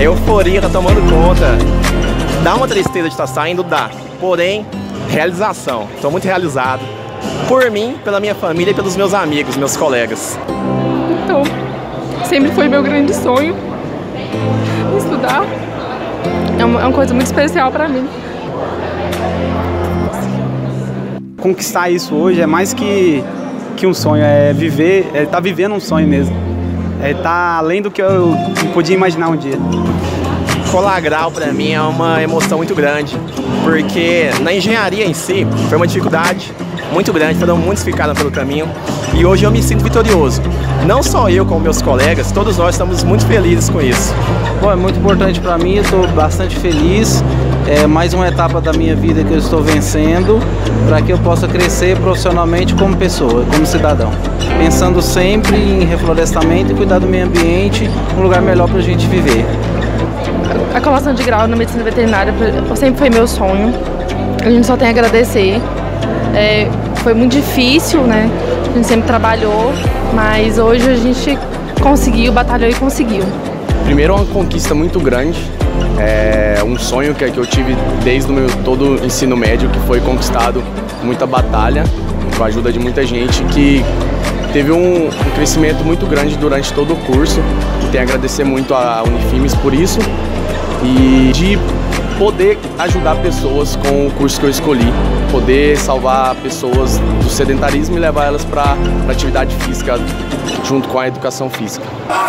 A euforia tá tomando conta. Dá uma tristeza de estar saindo, dá. Porém, realização. Estou muito realizado. Por mim, pela minha família e pelos meus amigos, meus colegas. Então, sempre foi meu grande sonho estudar. É uma coisa muito especial para mim. Conquistar isso hoje é mais que um sonho, é viver, tá vivendo um sonho mesmo. Tá além do que eu podia imaginar um dia. Colar grau para mim é uma emoção muito grande, porque na engenharia em si foi uma dificuldade muito grande, foram muitos ficaram pelo caminho e hoje eu me sinto vitorioso. Não só eu, como meus colegas, todos nós estamos muito felizes com isso. Bom, é muito importante para mim, eu estou bastante feliz. É mais uma etapa da minha vida que eu estou vencendo para que eu possa crescer profissionalmente como pessoa, como cidadão. Pensando sempre em reflorestamento e cuidar do meio ambiente, um lugar melhor para a gente viver. A colação de grau na medicina veterinária sempre foi meu sonho. A gente só tem a agradecer. Foi muito difícil, né? A gente sempre trabalhou, mas hoje a gente conseguiu, batalhou e conseguiu. Primeiro, é uma conquista muito grande. É um sonho que eu tive desde o meu todo o ensino médio, que foi conquistado com muita batalha, com a ajuda de muita gente, que teve um crescimento muito grande durante todo o curso. Tenho a agradecer muito a Unifimes por isso e de poder ajudar pessoas com o curso que eu escolhi, poder salvar pessoas do sedentarismo e levar elas para a atividade física junto com a educação física.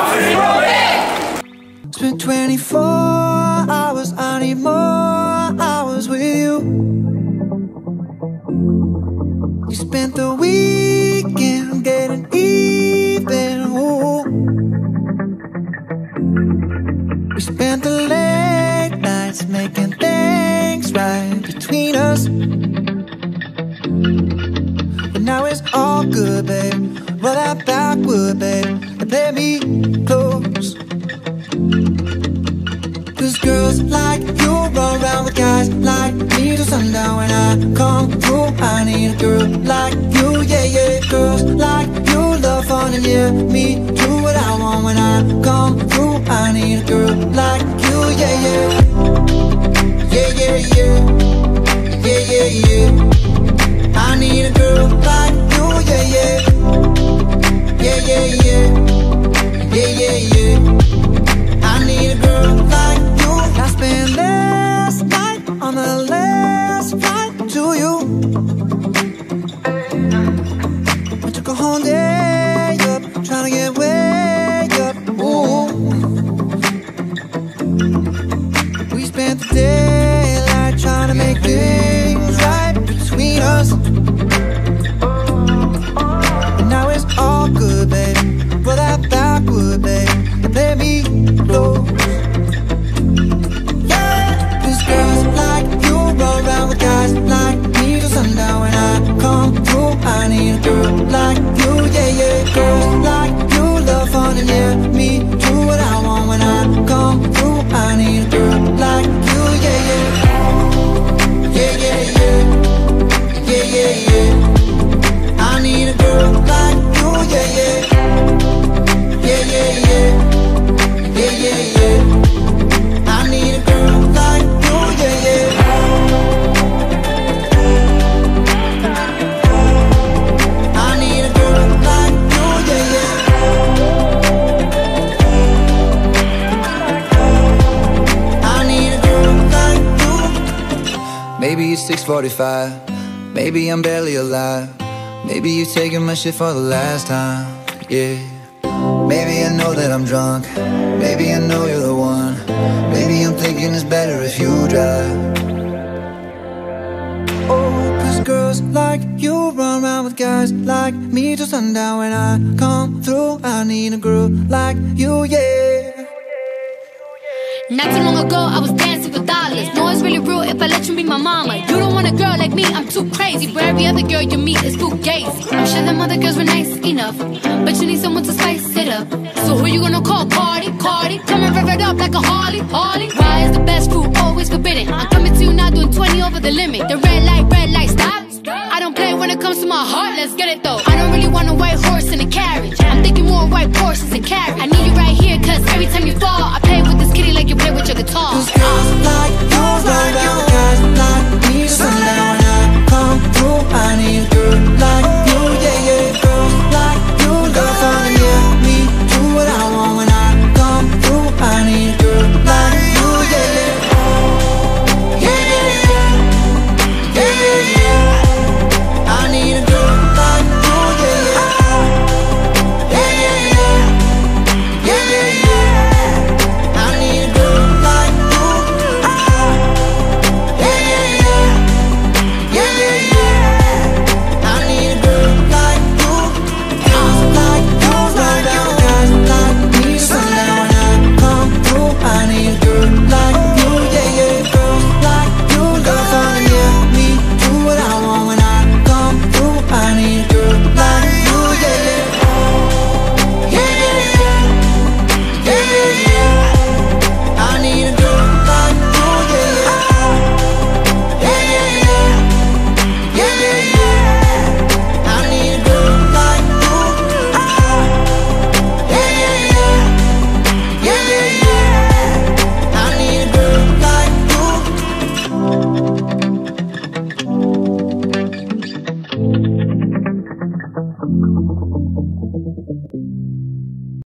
It's been 24 hours, I need more hours with you. You spent the weekend getting even, ooh. We spent the late nights making things right between us. But now it's all good, babe. Roll that backward, babe, and play me close. Cause girls like you run around with guys like me till sundown. When I come through, I need a girl like you, yeah, yeah. Girls like you love fun and yeah, me do what I want. When I come through, I need a girl like you, yeah, yeah. Yeah, yeah, yeah. Yeah, yeah, yeah. I need a girl like you, yeah, yeah. Yeah, yeah, yeah. Yeah, yeah, yeah. I need a girl like you. I spent last night on the last flight to you. I took a whole day up, trying to get way up. Ooh. We spent the daylight trying to make things right between us. And now it's all good, babe. Roll that backward, babe, and play me close. Guys like me till sundown. When I come through, I need a girl like you, yeah, yeah. Girls like you love fun and yeah, me do what I want. When I come through, I need a girl like you, yeah, yeah. Yeah, yeah, yeah. Yeah, yeah, yeah. I need a girl like you, yeah, yeah. Yeah, yeah, yeah. Yeah, yeah, yeah. I need a girl like you, yeah, yeah. Maybe it's 6:45, maybe I'm barely alive. Maybe you're taking my shit for the last time, yeah. Maybe I know that I'm drunk, maybe I know you're the one. Maybe I'm thinking it's better if you drive. Oh, cause girls like you run around with guys like me till sundown. When I come through, I need a girl like you, yeah. Not too long ago, I was dancing for dollars. No, it's really real if I let you be my mama. You don't want a girl like me, I'm too crazy. Where every other girl you meet is fugazi. I'm sure them other girls were nice enough, but you need someone to spice it up. So who you gonna call? Cardi, Cardi. Come and rev it up like a Harley, Harley. Why is the best food always forbidden? I'm coming to you now doing 20 over the limit. The red light, stop. I don't play when it comes to my heart, let's get it though. I don't really want a white horse in a carriage. I'm thinking more white horses and carriage.